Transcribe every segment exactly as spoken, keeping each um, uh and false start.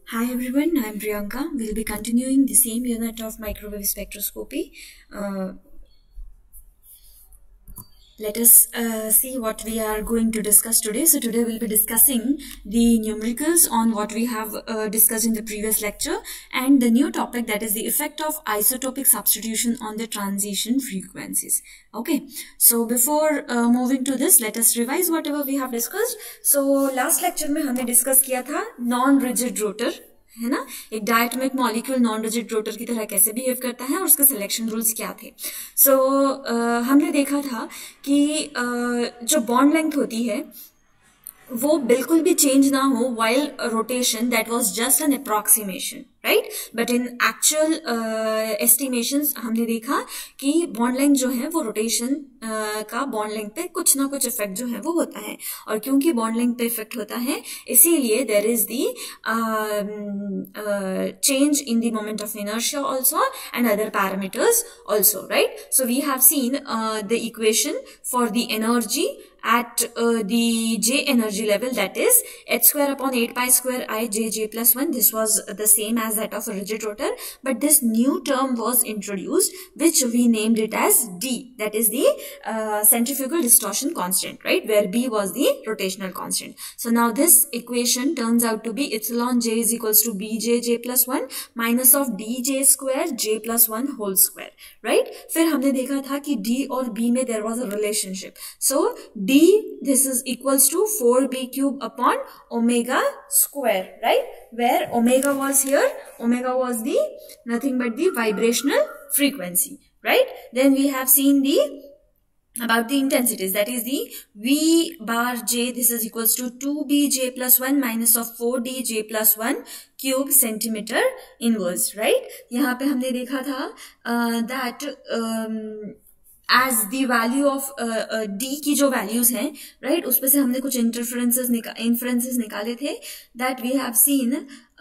Hi everyone, I am Priyanka. We'll be continuing the same unit of microwave spectroscopy. Uh, let us uh, see what we are going to discuss today. So today we'll be discussing the numericals on what we have uh, discussed in the previous lecture and the new topic, that is the effect of isotopic substitution on the transition frequencies. Okay, so before uh, moving to this, let us revise whatever we have discussed. So last lecture में हमने discuss किया था non-rigid rotor, है ना, एक diatomic molecule non rigid rotor की तरह कैसे बिहेव करता है और उसके सिलेक्शन रूल्स क्या थे. सो so, uh, हमने देखा था कि uh, जो बॉन्ड लेंथ होती है वो बिल्कुल भी चेंज ना हो while rotation, that was just an approximation, right. But in actual estimations हमने देखा कि बॉन्ड लेंथ जो है वो रोटेशन uh, का बॉन्ड लेंथ पे कुछ ना कुछ इफेक्ट जो है वो होता है, और क्योंकि बॉन्ड लेंथ पे इफेक्ट होता है इसीलिए there is the change in the moment of inertia also and other parameters also, right. So we have seen the equation for the energy at uh, the J energy level, that is h square upon eight pi square I J J plus one. This was the same as that of a rigid rotor, but this new term was introduced which we named it as D, that is the uh, centrifugal distortion constant, right, where B was the rotational constant. So now this equation turns out to be epsilon J is equals to B J J plus one minus of D J square J plus one whole square, right. फिर हमने देखा था कि D और B में there was a relationship. So D, this is equals to four b cube upon omega square, right, where omega was here, omega was the nothing but the vibrational frequency, right. Then we have seen the about the intensities, that is the V bar J, this is equals to two b J plus one minus of four d J plus one cube centimeter inverse, right. यहाँ पे हमने देखा था uh, that um, as the value of D की जो values हैं, right, उसमें से हमने कुछ इंटरफेरेंसेस निका, इन्फ्रेंसेस निकाले थे, that we have seen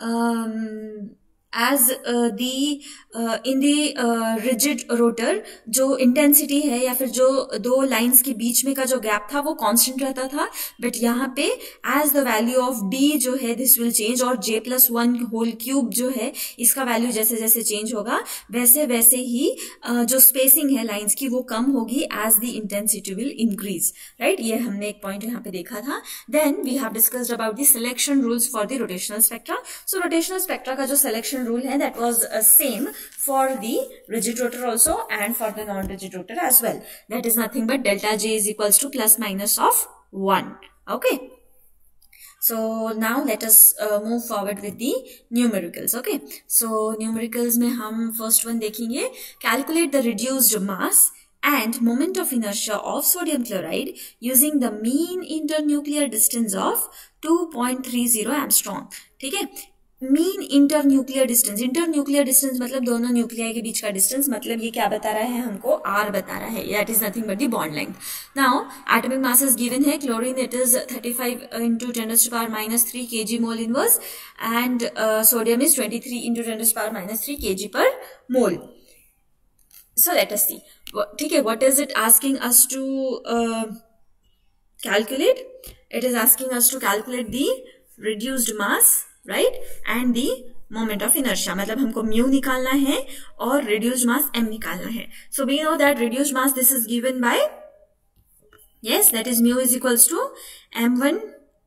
as uh, the uh, in the uh, rigid rotor जो इंटेंसिटी है या फिर जो दो लाइंस के बीच में का जो गैप था वो कांस्टेंट रहता था, बट यहाँ पे as the value of d जो है this will change, और j plus one whole cube जो है इसका वैल्यू जैसे जैसे चेंज होगा वैसे वैसे ही uh, जो स्पेसिंग है लाइंस की वो कम होगी as the intensity will increase, right. ये हमने एक पॉइंट यहाँ पे देखा था. Then we have discussed about the selection rules for the rotational spectra. So rotational spectra का जो selection rule है that was uh, same for the rigid rotor also and for the non-rigid rotor as well. That is nothing but delta J is equals to plus minus of one. Okay. So now let us uh, move forward with the numericals. Okay. So numericals में हम first one देखेंगे, calculate the reduced mass and moment of inertia of sodium chloride using the mean internuclear distance of two point three zero angstrom. ठीक है. Mean inter nuclear distance, inter nuclear distance मतलब दोनों nuclei के बीच का distance, मतलब ये क्या बता रहा है हमको, आर बता रहा है, that is nothing but the bond length. Now atomic mass is given है, chlorine it is thirty-five into ten to the power minus three kg mole inverse and uh, sodium is twenty-three into ten to the power minus three kg per mole. So let us see, ठीक है, what is it asking us to uh, calculate? It is asking us to calculate the reduced mass, right, and the moment of inertia, मतलब हमको mu निकालना है और reduced मास M निकालना है. So we know that reduced mass this is given by, yes, that is mu is equals to M one,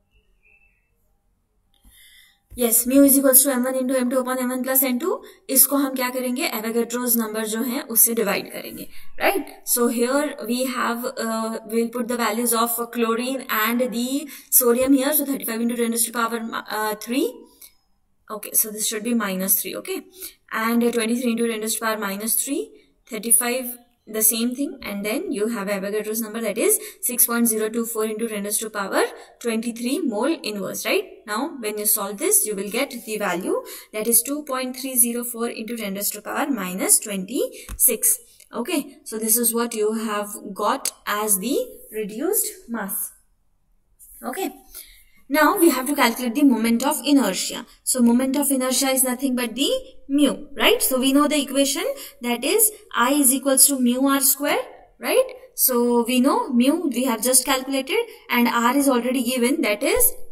yes, mu is equals to M one into M two upon M one plus N two. इसको हम क्या करेंगे, Avogadro's number जो है उससे divide करेंगे, right. So here we have will put the values of chlorine and the sodium here. So thirty-five into ten to the power three. Okay, so this should be minus three, okay, and uh, twenty-three into ten to the power minus three, thirty-five, the same thing, and then you have Avogadro's number, that is six point zero two four into ten to the power twenty-three mole inverse, right. Now when you solve this you will get the value, that is two point three zero four into ten to the power minus twenty-six. Okay, so this is what you have got as the reduced mass. Okay. Now we have to calculate the moment of inertia. So moment of inertia is nothing but the mu, right. So we know the equation, that is I is equals to mu r square, right. So we know mu we have just calculated and r is already given, that is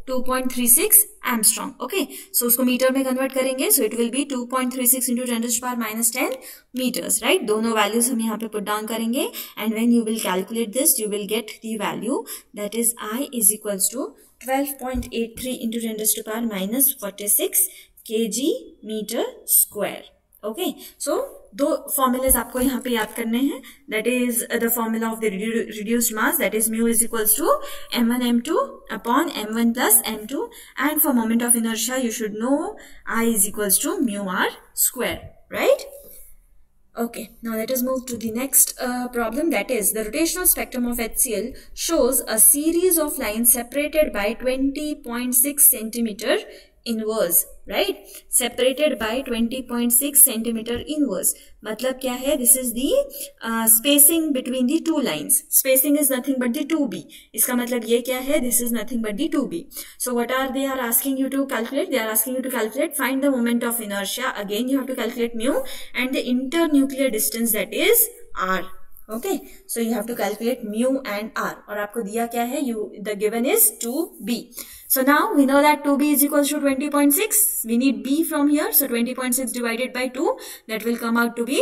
two point three six angstrom. Okay, so उसको meter में convert करेंगे, so it will be two point three six into ten to power minus ten meters. Right, दोनों values हम यहाँ पे put down करेंगे and when you will calculate this you will get the value that is I is equals to twelve point eight three into ten to power minus forty six kg metre square. Okay, so दो formulae आपको यहाँ पे याद करने हैं. That is the formula of the reduced mass, that is mu is equals to M one M two upon M one plus M two, and for moment of inertia you should know I is equals to mu R square. Right? Okay, now let us move to the next uh, problem, that is the rotational spectrum of H C l shows a series of lines separated by twenty point six centimeter inverse. Right, separated by twenty point six centimeter inverse. मतलब क्या है? This is the uh, spacing between the two lines. Spacing is nothing but the two b. इसका मतलब ये क्या है? This is nothing but the two b. So what are they are asking you to calculate? They are asking you to calculate, find the moment of inertia. Again you have to calculate mu and the internuclear distance, that is r. Okay, so you have to calculate mu and r. और आपको दिया क्या है? You the given is two b. So now we know that two b is equals to twenty point six. We need b from here. So twenty point six divided by two, that will come out to be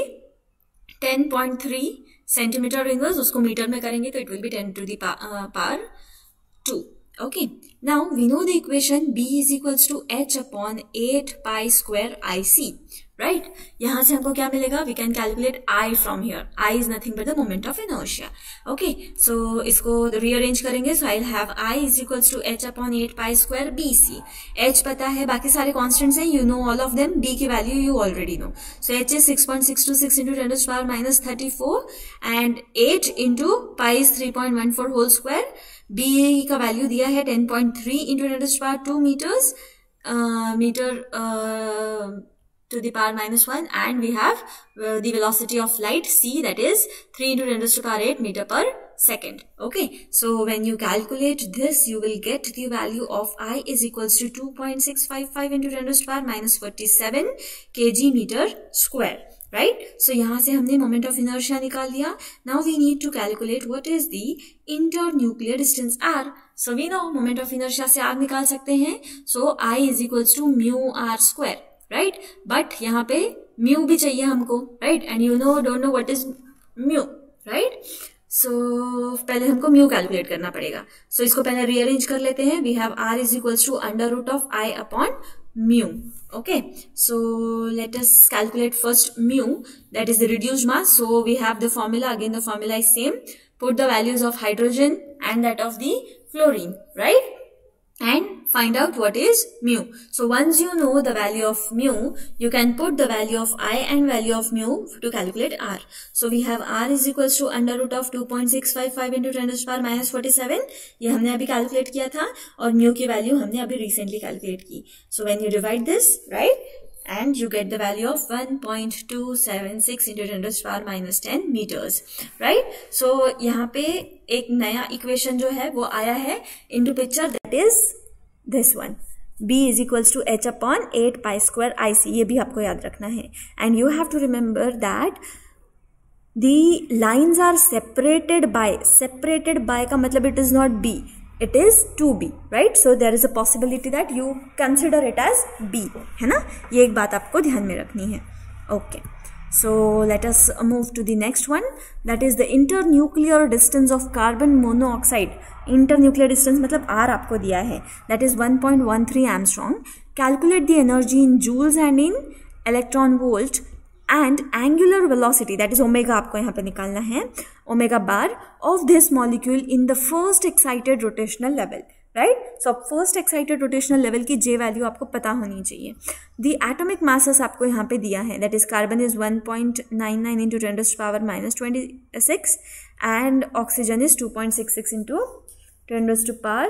ten point three centimeter inverse. उसको meter में करेंगे तो it will be ten to the power two. Okay. Now we know the equation b is equals to h upon eight pi square ic. Right? यहाँ से हमको क्या मिलेगा? We can calculate I from here. I is nothing but the moment of inertia. Okay, so इसको rearrange करेंगे. So I'll have I is equals to h upon eight pi square bc. H पता है, बाकी सारे constants हैं. You know all of them. B की value you already know. So H is six point six two six into ten to the power minus thirty-four and eight into pi is three point one four whole square. B का value दिया है ten point three into ten to the power two meters. Uh, meter uh, to the power minus one, and we have uh, the velocity of light c, that is three into ten to the power eight meter per second. Okay, so when you calculate this you will get the value of I is equals to two point six five five into ten to the power minus forty-seven kg meter square. Right? So यहाँ से हमने moment of inertia निकाल लिया. Now we need to calculate what is the internuclear distance r. So we know moment of inertia से r निकाल सकते हैं. So I is equals to mu r square. Right? But यहाँ पे mu भी चाहिए हमको. Right? And you know don't know what is mu. Right? So पहले हमको mu calculate करना पड़ेगा. So इसको पहले rearrange कर लेते हैं. We have r is equals to under root of I upon mu. Okay, so let us calculate first mu, that is the reduced mass. So we have the formula, again the formula is same. Put the values of hydrogen and that of the fluorine, right? And find out what is mu. So once you know the value of mu, you can put the value of I and value of mu to calculate r. So we have r is equals to under root of two point six five five into ten to the power minus forty-seven. ये हमने अभी calculate किया था और mu की value हमने अभी recently calculate की. So when you divide this, right, and you get the value of one point two seven six into ten to the power minus ten meters. Right? So यहाँ पे एक नया equation जो है वो आया है into picture, that is this one. B is equals to h upon eight pi square ic. ये भी आपको याद रखना है. And you have to remember that the lines are separated by, separated by का मतलब it is not B, it is two b, right? So there is a possibility that you consider it as B, है ना? ये एक बात आपको ध्यान में रखनी है. Okay, so let us move to the next one, that is the internuclear distance of carbon monoxide. Internuclear distance मतलब R आपको दिया है, that is one point one three angstrom. Calculate the energy in joules and in electron volt and angular velocity, that is omega आपको यहाँ पे निकालना है, omega bar of this molecule in the first excited rotational level. Right? So first excited rotational level की J value आपको पता होनी चाहिए. The atomic masses आपको यहाँ पे दिया है, that is carbon is one point nine nine into ten to the power minus twenty-six and oxygen is two point six six into ten to the power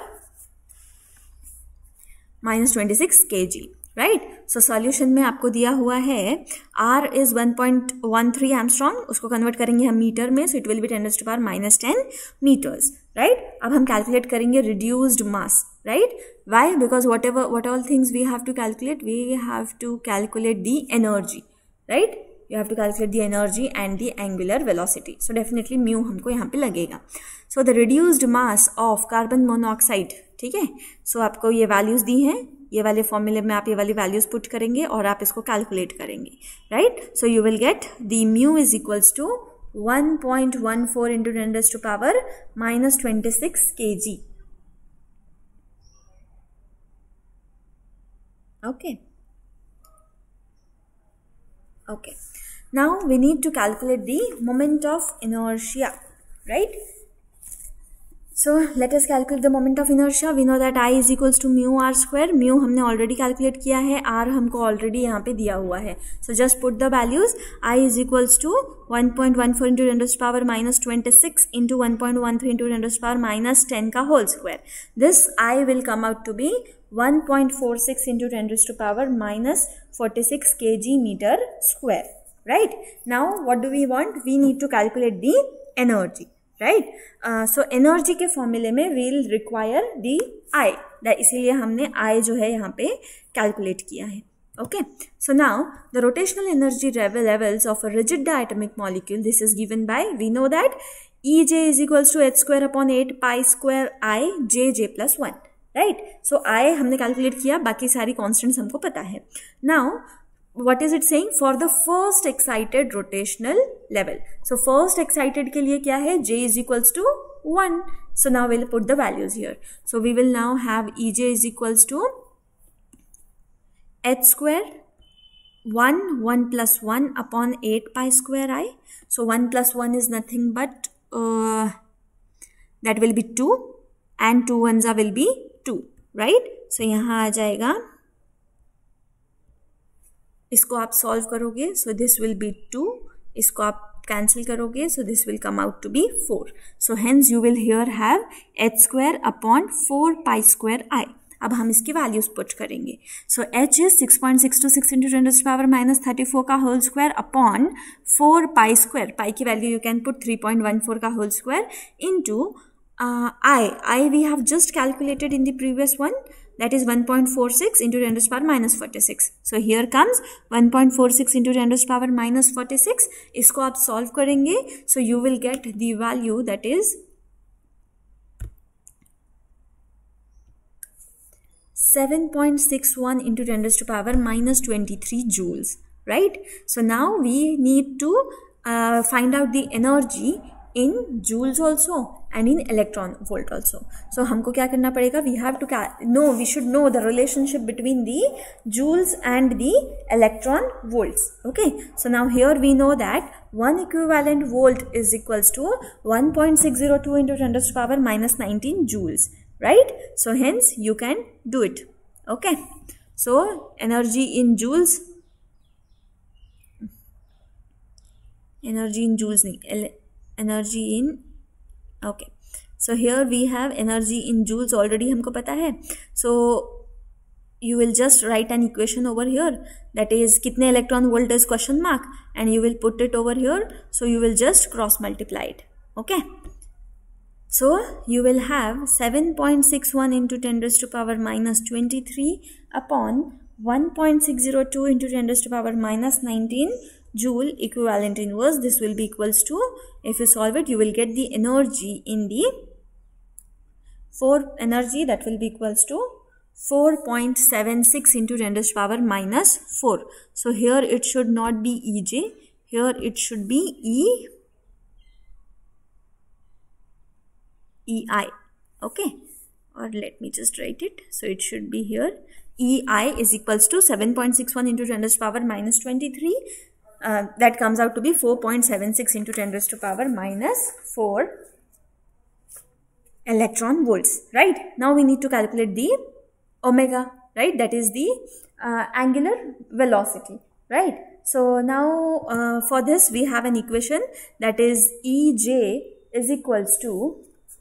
minus twenty-six kg. Right? So solution में आपको दिया हुआ है R is one point one three angstrom, उसको convert करेंगे हम metre में, so it will be ten to the power minus ten meters. Right? अब हम calculate करेंगे reduced mass. Right? Why? Because whatever what all things we have to calculate, we have to calculate the energy. Right? You have to calculate the energy and the angular velocity. So definitely mu हमको यहाँ पे लगेगा. So the reduced mass of carbon monoxide, ठीक है। सो so, आपको ये values दी हैं, ये वाले फॉर्मूले में आप ये वाली वैल्यूज पुट करेंगे और आप इसको कैलकुलेट करेंगे, right. So you will get the mu is equals to one point one four into ten raised to power minus twenty six K G. Okay okay, now we need to calculate the moment of inertia, right? So let us calculate the moment of inertia. We know that I is equals to mu r square. Mu हमने already calculate किया है, r हमको already यहाँ पे दिया हुआ है. So just put the values. I is equals to one point one four into ten raised to power minus twenty-six into one point one three into ten raised to power minus ten का whole square. This I will come out to be one point four six into ten raised to power minus forty-six kg meter square, right? Now what do we want? We need to calculate the energy, right? uh, so energy के फॉर्मूले में we'll require the I, इसीलिए हमने I जो है यहाँ पे calculate किया है. Okay, so now the rotational energy levels of a rigid diatomic molecule, this is given by, we know that E J is equals to h square upon eight pi square I J J plus one, right? So I हमने calculate किया, बाकी सारी constants हमको पता है. Now what is it saying? For the first excited rotational level. So first excited के लिए क्या है? J is equals to one. So now we'll put the values here. So we will now have E J is equals to h square one, one plus one upon eight pi square I. So one plus one is nothing but uh, that will be two and two ones will be two, right? So यहाँ आ जाएगा, इसको आप solve करोगे, so this will be two, इसको आप cancel करोगे, so this will come out to be four. So hence you will here have H square upon four pi square I. अब हम इसकी वैल्यूज पुट करेंगे. सो H is six point six two six into ten raised power minus thirty four का whole square upon four pi square, pi की value you can put three point one four का whole square into I. I we have just calculated in the previous one, that is one point four six into ten raised to power minus forty-six. So here comes one point four six into ten raised to power minus forty-six. इसको आप solve करेंगे, so you will get the value that is seven point six one into ten raised to power minus twenty-three joules, right? So now we need to uh, find out the energy in joules also and in electron volt also. So हमको क्या करना पड़ेगा? We have to know, we should know the relationship between the joules and the electron volts. Okay, so now here we know that one equivalent volt is equals to one point six zero two into ten raised to power minus nineteen joules, right? So hence you can do it. Okay, so energy in joules, energy in joules नहीं, energy in, okay, so here we have energy in joules already हमको पता है. So you will just write an equation over here, that is कितने electron volt is question mark, and you will put it over here. So you will just cross multiply it. Okay, so you will have seven point six one into ten raised to power minus twenty-three upon one point six zero two into ten raised to power minus nineteen joule equivalent inverse. This will be equals to, if you solve it, you will get the energy in the four energy that will be equals to four point seven six into ten raised to power minus four. So here it should not be E J, here it should be E E I. Okay, or let me just write it. So it should be here E I is equals to seven point six one into ten raised to power minus twenty-three. Uh, that comes out to be four point seven six into ten raised to power minus four electron volts, right? Now we need to calculate the omega, right? That is the uh, angular velocity, right? So now uh, for this we have an equation, that is E J is equals to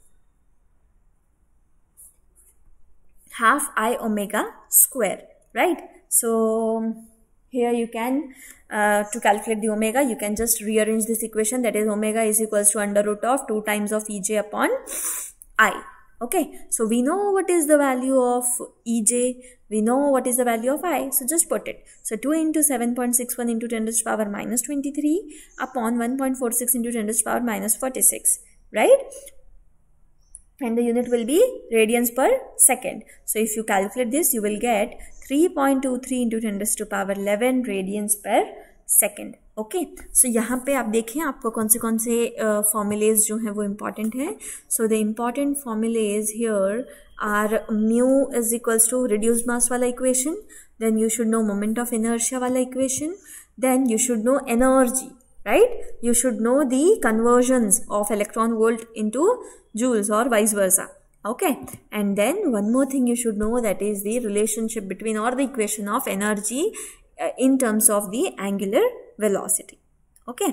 half I omega square, right? So here you can, uh, to calculate the omega, you can just rearrange this equation, that is omega is equals to under root of two times of E J upon I. Okay, so we know what is the value of E J, we know what is the value of I, so just put it. So two into seven point six one into ten raised to power minus twenty-three upon one point four six into ten raised to power minus forty-six, right? and the unit will be radians per second. So if you calculate this, you will get three point two three into ten raised to power eleven radians per second. Okay okay? So so यहाँ पे आप देखें आपको कौन से कौन से formulas uh, जो हैं वो इम्पॉर्टेंट हैं. So the important formulae here are mu is equals to reduced mass वाला equation, then you should know moment of inertia वाला equation, then you should know energy, right? You should know the conversions of electron volt into joules or vice versa. Okay, and then one more thing you should know, that is the relationship between or the equation of energy uh, in terms of the angular velocity. Okay.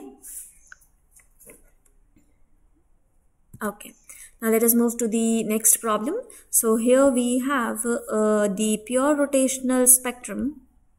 Okay. Now let us move to the next problem. So here we have uh, the pure rotational spectrum.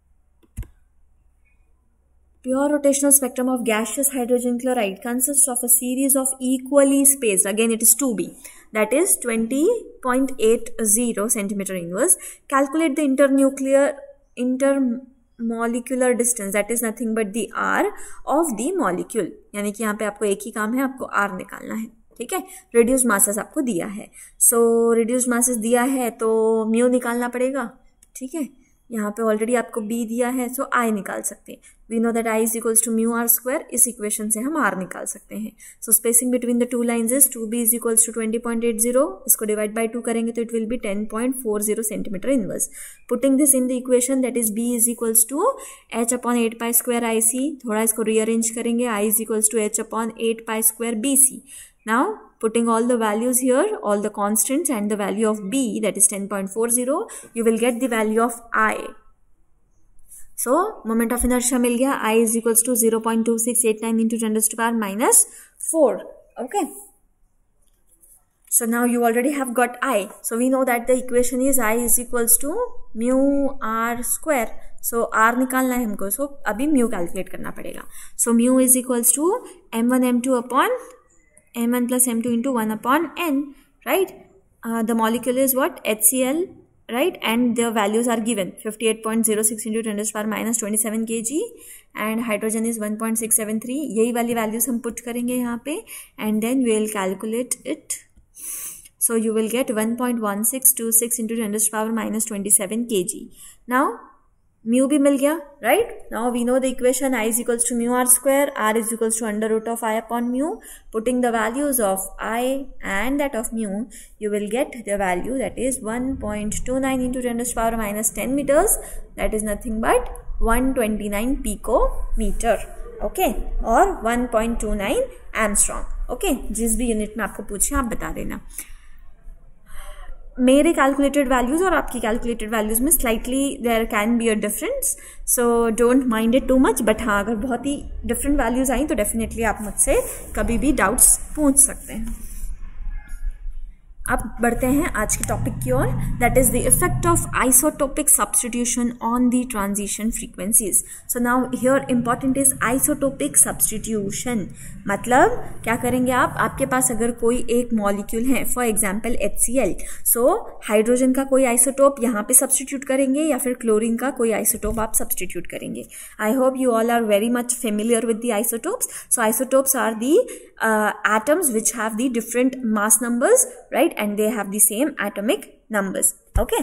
Pure rotational spectrum of gaseous hydrogen chloride consists of a series of equally spaced, again it is two B, that is twenty point eight zero centimeter inverse. Calculate the internuclear intermolecular distance, that is nothing but the R of the molecule. यानी कि यहाँ पे आपको एक ही काम है, आपको R निकालना है. ठीक है, reduced masses आपको दिया है. So reduced masses दिया है तो म्यू निकालना पड़ेगा. ठीक है, यहाँ पे ऑलरेडी आपको B दिया है, सो I निकाल सकते हैं. We know that I is equals to mu R square. इस इक्वेशन से हम R निकाल सकते हैं. So spacing between the two lines is two B is equals to twenty point eight zero. इसको डिवाइड बाई टू करेंगे तो it will be ten point four zero centimeter inverse. Putting this in the equation, that is B is equals to H upon eight pi square आई सी. थोड़ा इसको rearrange करेंगे, I is equals to H upon eight pi square B C. Now putting all the values here, all the constants and the value of B, that is ten point four zero, you will get the value of I. So moment of inertia मिल गया. I is equals to zero point two six eight nine into ten raised to power minus four. Okay. So now you already have got I. So we know that the equation is I is equals to mu R square. So R निकालना है हमको. So अभी mu calculate करना पड़ेगा. So mu is equals to m one m two upon m one plus m two into one upon n, right? Uh, the molecule is what? H C l, right? And the values are given fifty-eight point zero six into ten raised to power minus twenty-seven kilograms, and hydrogen is one point six seven three. यही वाली values हम put करेंगे यहाँ पे, and then we will calculate it. So you will get one point one six two six into ten raised to power minus twenty-seven kilograms. Now mu भी मिल गया, right? Now we know the equation I is equals to mu r square, r is equals to under root of I upon mu. Putting the values of I and that of mu, you will get the value, that is one point two nine into ten raised to power minus ten meters. That is nothing but one hundred twenty-nine picometer. Okay, or one point two nine Armstrong. Okay, जिस भी unit में आपको पूछे आप बता देना. मेरे calculated values और आपकी कैलकुलेटेड वैल्यूज में slightly there can be a difference, so don't mind it too much. But हाँ, अगर बहुत ही डिफरेंट वैल्यूज आई तो डेफिनेटली आप मुझसे कभी भी डाउट्स पूछ सकते हैं. अब बढ़ते हैं आज के टॉपिक की ओर, that is the effect of isotopic substitution on the transition frequencies. So now here important is isotopic substitution. मतलब क्या करेंगे आप, आपके पास अगर कोई एक मॉलिक्यूल है, for example H C L, so hydrogen का कोई आइसोटोप यहाँ पे सब्स्टिट्यूट करेंगे या फिर क्लोरीन का कोई आइसोटोप आप सब्स्टिट्यूट करेंगे. I hope you all are very much familiar with the isotopes. So isotopes are the atoms which have the different mass numbers, right? And they have the same atomic numbers. Okay,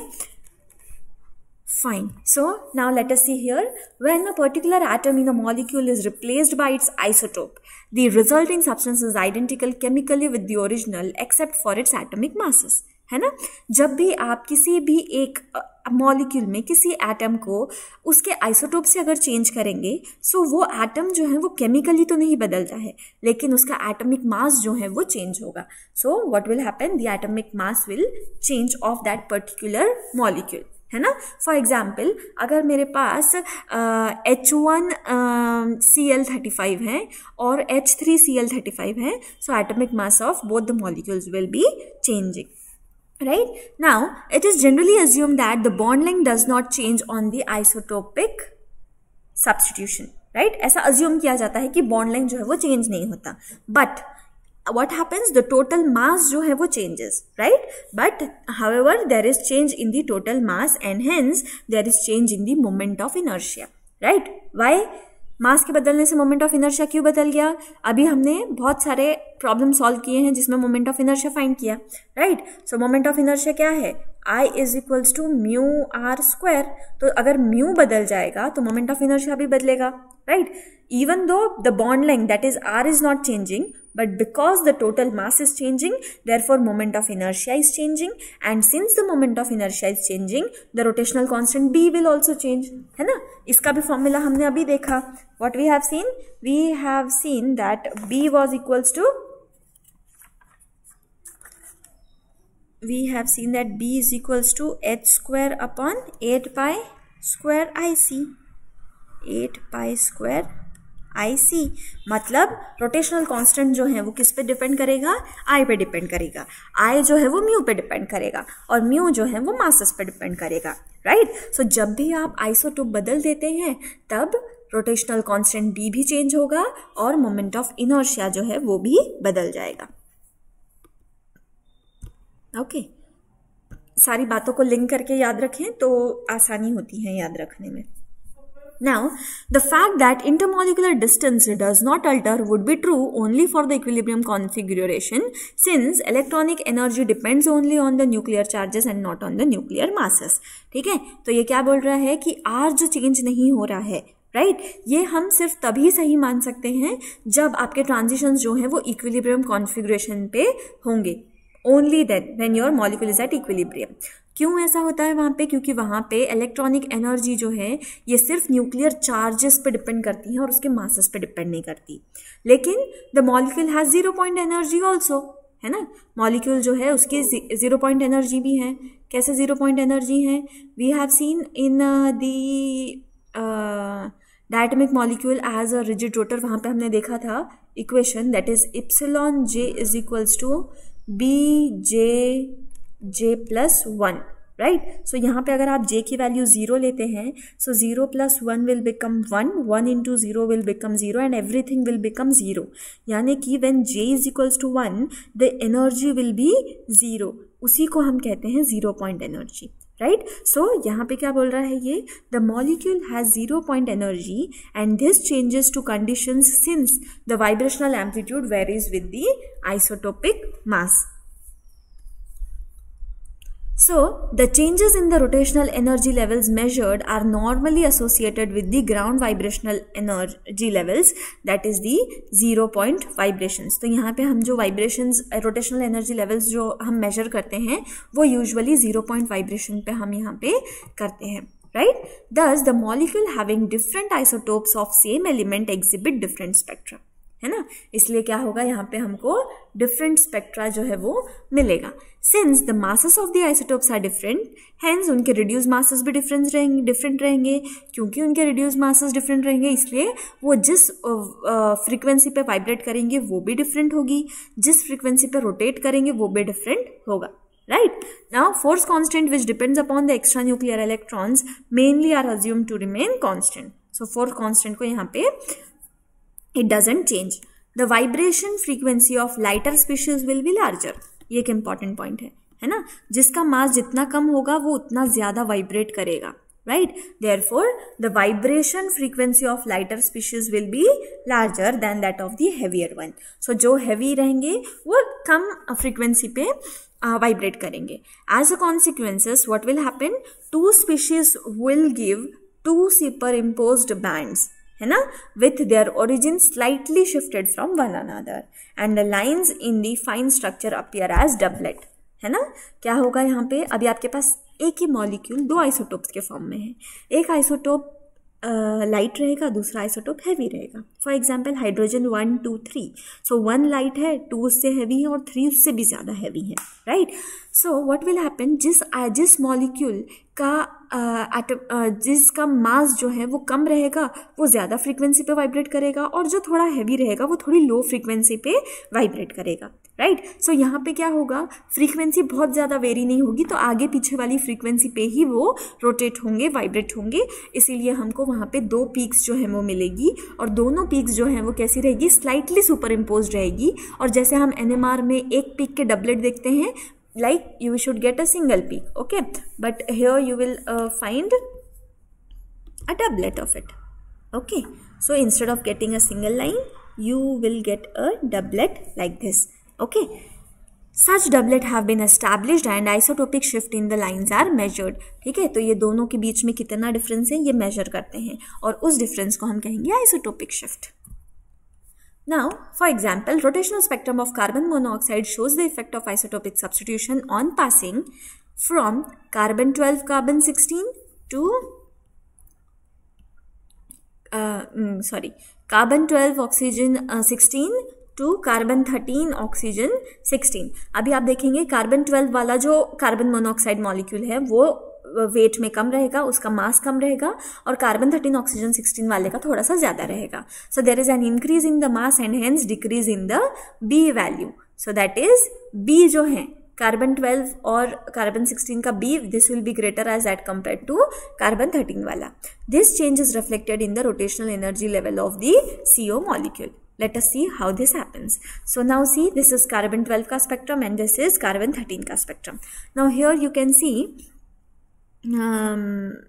fine. So now let us see here, when a particular atom in a molecule is replaced by its isotope, the resulting substance is identical chemically with the original except for its atomic masses. है ना? जब भी आप किसी भी एक molecule में किसी एटम को उसके आइसोटोप से अगर चेंज करेंगे, सो वो एटम जो है वो केमिकली तो नहीं बदलता है, लेकिन उसका एटॉमिक मास जो है वो चेंज होगा. So what will happen, the atomic mass will change of that particular molecule, है ना? फॉर एग्जाम्पल, अगर मेरे पास H one C L thirty five है और H three C L thirty five है, so atomic mass of both the molecules will be changing. Right? Now, it is generally assumed that the bond length does not change on the isotopic substitution. Right? ऐसा assume किया जाता है कि bond length जो है वो change नहीं होता. But what happens? The total mass जो है वो changes. Right? But however, there is change in the total mass and hence there is change in the moment of inertia. Right? Why? मास के बदलने से मोमेंट ऑफ इनर्शिया क्यों बदल गया? अभी हमने बहुत सारे प्रॉब्लम सॉल्व किए हैं जिसमें मोमेंट ऑफ इनर्शिया फाइंड किया, right? So moment of inertia क्या है? I is equals to mu R square. तो अगर म्यू बदल जाएगा तो मोमेंट ऑफ इनर्शिया भी बदलेगा, right? Even though the bond length, that is r, is not changing, but because the total mass is changing, therefore moment of inertia is changing, and since the moment of inertia is changing, the rotational constant b will also change, है ना? इसका भी formula हमने अभी देखा. What we have seen? We have seen that b was equals to, we have seen that b is equals to h square upon eight pi square ic, eight pi square आई सी. मतलब rotational constant जो है वो किस पे depend करेगा? आई पे depend करेगा. आई जो है वो म्यू पे डिपेंड करेगा और म्यू जो है वो मासेस पे डिपेंड करेगा, राइट? सो जब भी आप आइसोटोप बदल देते हैं तब रोटेशनल कांस्टेंट बी भी चेंज होगा और मोमेंट ऑफ इनर्शिया जो है वो भी बदल जाएगा. Okay okay. सारी बातों को लिंक करके याद रखें तो आसानी होती है याद रखने में. Now, the fact that intermolecular distance does not alter would be true only for the equilibrium configuration, since electronic energy depends only on the nuclear charges and not on the nuclear masses. ठीक है, तो ये क्या बोल रहा है कि R जो चेंज नहीं हो रहा है, राइट right? ये हम सिर्फ तभी सही मान सकते हैं जब आपके ट्रांजिशंस जो हैं वो इक्विलिब्रियम कॉन्फ़िगरेशन पे होंगे. Only then when your molecule is at equilibrium. क्यों ऐसा होता है वहाँ पे? क्योंकि वहाँ पे इलेक्ट्रॉनिक एनर्जी जो है ये सिर्फ न्यूक्लियर चार्जेस पे डिपेंड करती है और उसके मासेस पे डिपेंड नहीं करती. लेकिन the molecule has zero point energy also, है ना? मॉलिक्यूल जो है उसकी जीरो पॉइंट एनर्जी भी है. कैसे जीरो पॉइंट एनर्जी है? We have seen in the diatomic molecule as a rigid rotor. वहाँ पे हमने देखा था equation that is epsilon J is equals to B J J plus one, right? सो यहाँ पे अगर आप j की वैल्यू जीरो लेते हैं, so zero plus one will become one, one into zero will become zero and everything will become zero. यानी कि when j is equals to one the energy will be zero. उसी को हम कहते हैं zero point energy, right? सो यहाँ पे क्या बोल रहा है ये? The molecule has zero point energy and this changes two conditions since the vibrational amplitude varies with the isotopic mass. So, the changes in the rotational energy levels measured are normally associated with the ground vibrational energy levels, that is the zero point vibrations. तो यहाँ पे हम जो vibrations, rotational energy levels जो हम measure करते हैं वो usually zero point vibration पे हम यहाँ पे करते हैं, right? Thus, the molecule having different isotopes of same element exhibit different spectra. है ना? इसलिए क्या होगा यहाँ पे हमको डिफरेंट स्पेक्ट्रा जो है वो मिलेगा. Since the masses of the isotopes are different, hence उनके रिड्यूस मासेस भी डिफरेंट रहेंगे डिफरेंट रहेंगे क्योंकि उनके रिड्यूस मासेस डिफरेंट रहेंगे इसलिए वो जिस फ्रीक्वेंसी पे वाइब्रेट करेंगे वो भी डिफरेंट होगी, जिस फ्रीक्वेंसी पे रोटेट करेंगे वो भी डिफरेंट होगा, right? Now, force constant which depends upon the extranuclear electrons mainly are assumed to remain constant. So, force constant को यहाँ पे it doesn't change. The vibration frequency of lighter species will be larger. ये एक important point है, है ना? जिसका मास जितना कम होगा वो उतना ज्यादा वाइब्रेट करेगा, right? Therefore, the vibration frequency of lighter species will be larger than that of the heavier one. So, जो heavy रहेंगे वो कम frequency पे वाइब्रेट uh, करेंगे. As a consequences, what will happen? Two species will give two superimposed bands, है ना, with their origin slightly shifted from one another and the lines in the fine structure appear as doublet. है ना? क्या होगा यहाँ पे? अभी आपके पास एक ही मॉलिक्यूल दो आइसोटोप्स के फॉर्म में है. एक आइसोटोप लाइट uh, रहेगा, दूसरा आइसोटोप हैवी रहेगा. For example hydrogen one two three. So one light है, टू उससे हैवी है और थ्री उससे भी ज़्यादा हैवी है, right? So what will happen? जिस जिस मॉलिक्यूल का एटम uh, जिसका मास जो है वो कम रहेगा वो ज़्यादा फ्रीक्वेंसी पे वाइब्रेट करेगा और जो थोड़ा हैवी रहेगा वो थोड़ी लो फ्रीक्वेंसी पे वाइब्रेट करेगा, राइट? सो यहाँ पे क्या होगा? फ्रीक्वेंसी बहुत ज़्यादा वेरी नहीं होगी तो आगे पीछे वाली फ्रीक्वेंसी पे ही वो रोटेट होंगे, वाइब्रेट होंगे. इसीलिए हमको वहाँ पे दो पीक्स जो है वो मिलेगी और दोनों पीक्स जो हैं वो कैसी रहेगी? स्लाइटली सुपर इम्पोज रहेगी. और जैसे हम एन एम आर में एक पीक के डबलेट देखते हैं, like you should get a single peak, okay, but here you will uh, find a doublet of it, Okay, so instead of getting a single line, you will get a doublet like this. Okay, such doublet have been established and isotopic shift in the lines are measured. ठीक है, तो ये दोनों के बीच में कितना difference है ये मेजर करते हैं और उस डिफरेंस को हम कहेंगे isotopic shift. Now, for example, rotational spectrum of carbon monoxide shows the effect of isotopic substitution on passing from carbon twelve carbon sixteen to uh, mm, sorry carbon twelve oxygen uh, sixteen to carbon thirteen oxygen sixteen. अभी आप देखेंगे carbon twelve वाला जो carbon monoxide molecule है वो wait में कम रहेगा, उसका मास कम रहेगा, और कार्बन थर्टीन ऑक्सीजन सिक्सटीन वाले का थोड़ा सा ज्यादा रहेगा. So there is an increase in the mass and hence decrease in the B value. So that is B जो है कार्बन ट्वेल्व और कार्बन सिक्सटीन का B, this will be greater as that compare to carbon thirteen वाला. This change is reflected in the rotational energy level of the CO molecule. Let us see how this happens. So now see, this is carbon twelve ka spectrum and this is carbon thirteen ka spectrum. Now here you can see um,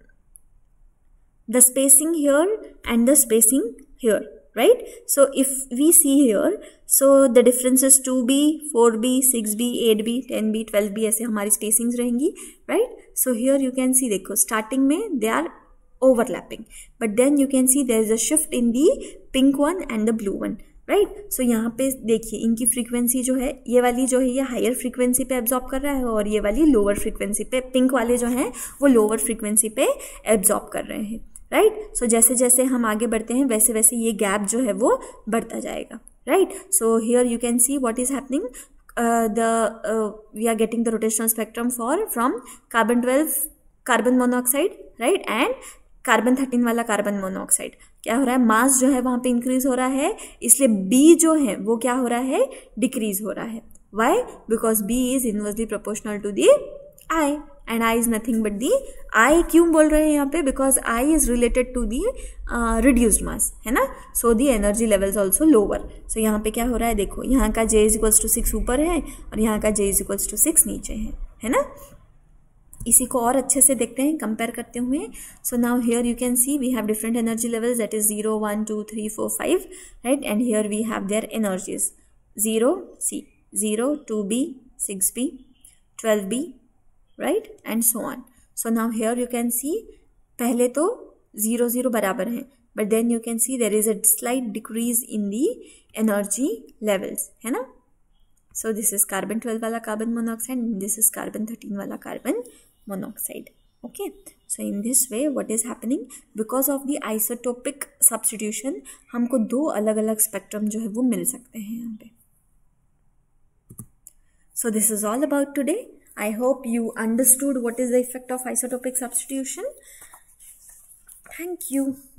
the spacing here and the spacing here, right? So if we see here, so the difference is two B, four B, six B, eight B, ten B, twelve B ऐसे हमारी spacings रहेंगी, right? So here you can see, देखो starting में they are overlapping, but then you can see there is a shift in the pink one and the blue one, right? So यहाँ पे देखिए इनकी frequency जो है, ये वाली जो है ये हायर फ्रीक्वेंसी पे एब्जॉर्ब कर रहा है और ये वाली लोअर फ्रीक्वेंसी पे, पिंक वाले जो हैं वो लोअर फ्रीक्वेंसी पे एब्जॉर्ब कर रहे हैं, राइट? सो जैसे जैसे हम आगे बढ़ते हैं वैसे वैसे ये गैप जो है वो बढ़ता जाएगा, right? So here you can see what is happening. the uh, we are getting the rotational spectrum for from carbon twelve carbon monoxide, right? and carbon thirteen वाला कार्बन मोनोऑक्साइड. क्या हो रहा है, मास जो है वहां पे इंक्रीज हो रहा है, इसलिए बी जो है वो क्या हो रहा है, डिक्रीज हो रहा है. Why? Because B is inversely proportional to the I and I is nothing but the I. क्यों बोल रहे हैं यहाँ पे? Because I is related to the reduced mass, है ना. So the energy levels also lower. So यहाँ पे क्या हो रहा है, देखो यहाँ का J is equals to six ऊपर है और यहाँ का J is equals to six नीचे है, है ना. इसी को और अच्छे से देखते हैं कंपेयर करते हुए. So now here you can see we have different energy levels, that is zero one two three four five, right? And here we have their energies zero see zero two B six B twelve B, right? And so on. So now here you can see पहले तो zero zero बराबर है, but then you can see there is a slight decrease in the energy levels, है ना. So this is carbon twelve वाला carbon monoxide and this is carbon thirteen वाला carbon monoxide. Okay, so in this way what is happening, because of the isotopic substitution हमको दो अलग अलग spectrum जो है वो मिल सकते हैं यहाँ पे. So this is all about today. I hope you understood what is the effect of isotopic substitution. Thank you.